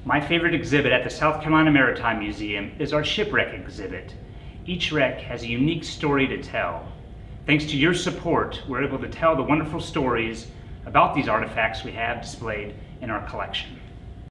My favorite exhibit at the South Carolina Maritime Museum is our shipwreck exhibit. Each wreck has a unique story to tell. Thanks to your support, we're able to tell the wonderful stories about these artifacts we have displayed in our collection.